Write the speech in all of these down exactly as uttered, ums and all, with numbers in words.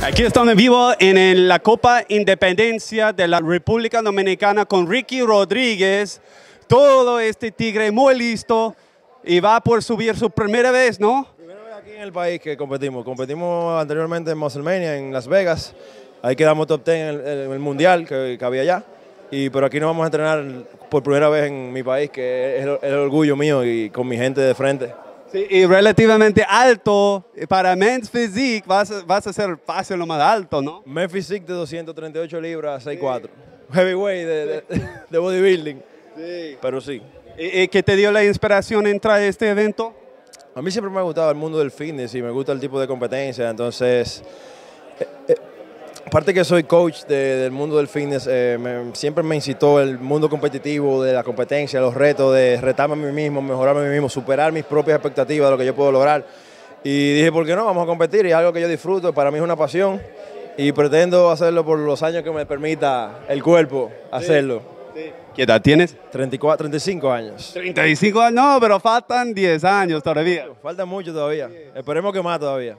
Aquí estamos en vivo en el- la Copa Independencia de la República Dominicana con Ricky Rodríguez. Todo este tigre muy listo y va por subir su primera vez, ¿no? Primera vez aquí en el país que competimos. Competimos anteriormente en WrestleMania, en Las Vegas. Ahí quedamos top diez en el, en el mundial que, que había allá. Y, pero aquí nos vamos a entrenar por primera vez en mi país, que es el, el orgullo mío y con mi gente de frente. Sí, y relativamente alto. Para Men's Physique vas, a- vas a ser fácil lo más alto, ¿no? Men's Physique de doscientas treinta y ocho libras, seis cuatro. Heavyweight de, de, de bodybuilding. Sí. Pero sí. ¿Y, y qué te dio la inspiración entrar a este evento? A mí siempre me ha gustado el mundo del fitness y me gusta el tipo de competencia, entonces, eh, eh, aparte que soy coach de- del mundo del fitness, eh, me- siempre me incitó el mundo competitivo, de la competencia, los retos, de retarme a mí mismo, mejorarme a mí mismo, superar mis propias expectativas de lo que yo puedo lograr. Y dije, ¿por qué no? Vamos a competir, y es algo que yo disfruto, para mí es una pasión y pretendo hacerlo por los años que me permita el cuerpo hacerlo. ¿Qué edad tienes? treinta y cuatro, treinta y cinco años. treinta y cinco años, no, pero faltan diez años todavía. Falta mucho todavía, esperemos que más todavía.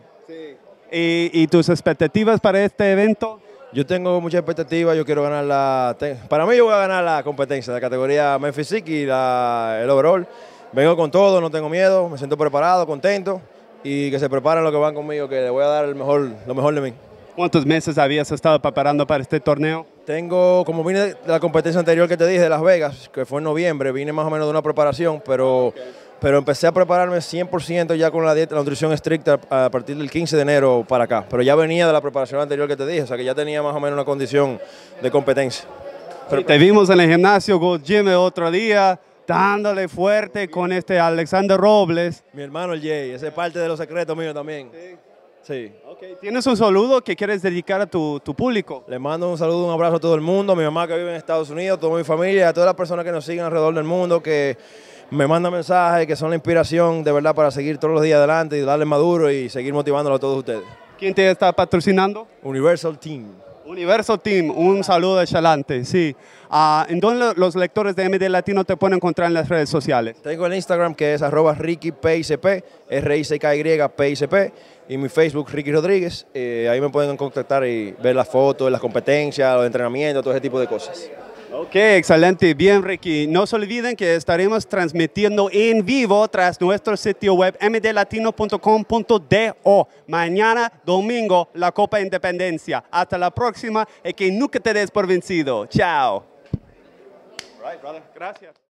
¿Y, y tus expectativas para este evento? Yo tengo mucha expectativa, yo quiero ganar la... te- Para mí yo voy a ganar la competencia de la categoría Men's Physique y la, el overall. Vengo con todo, no tengo miedo, me siento preparado, contento y que se preparen los que van conmigo, que les voy a dar el mejor, lo mejor de mí. ¿Cuántos meses habías estado preparando para este torneo? Tengo, como vine de la competencia anterior que te dije, de Las Vegas, que fue en noviembre, vine más o menos de una preparación, pero, pero empecé a prepararme cien por ciento ya con la dieta, la nutrición estricta a partir del quince de enero para acá. Pero ya venía de la preparación anterior que te dije, o sea que ya tenía más o menos una condición de competencia. Pero te vimos en el gimnasio Gold Gym el otro día, dándole fuerte con este Alexander Robles. Mi hermano el Jay, ese es parte de los secretos míos también. Sí. ¿Tienes un saludo que quieres dedicar a tu, tu público? Le mando un saludo, un abrazo a todo el mundo, a mi mamá que vive en Estados Unidos, a toda mi familia, a todas las personas que nos siguen alrededor del mundo, que me mandan mensajes, que son la inspiración de verdad para seguir todos los días adelante y darle maduro y seguir motivándolo a todos ustedes. ¿Quién te está patrocinando? Universal Team. Universo Team, un saludo excelente, sí. Ah, ¿En dónde lo- los lectores de M D Latino te pueden encontrar en las redes sociales? Tengo el Instagram que es arroba Ricky P I C P, R I C K Y P I C P, y mi Facebook Ricky Rodríguez. Eh, ahí me pueden contactar y ver las fotos, las competencias, los entrenamientos, todo ese tipo de cosas. Ok, excelente. Bien, Ricky. No se olviden que estaremos transmitiendo en vivo tras nuestro sitio web m d latino punto com punto do. Mañana, domingo, la Copa Independencia. Hasta la próxima y que nunca te des por vencido. Chao. All right, brother. Gracias.